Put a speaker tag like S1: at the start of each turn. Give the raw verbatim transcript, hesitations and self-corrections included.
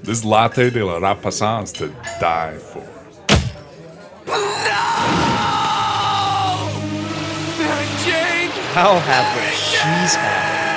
S1: This latte de la rapassance to die for.
S2: I'll have what she's had.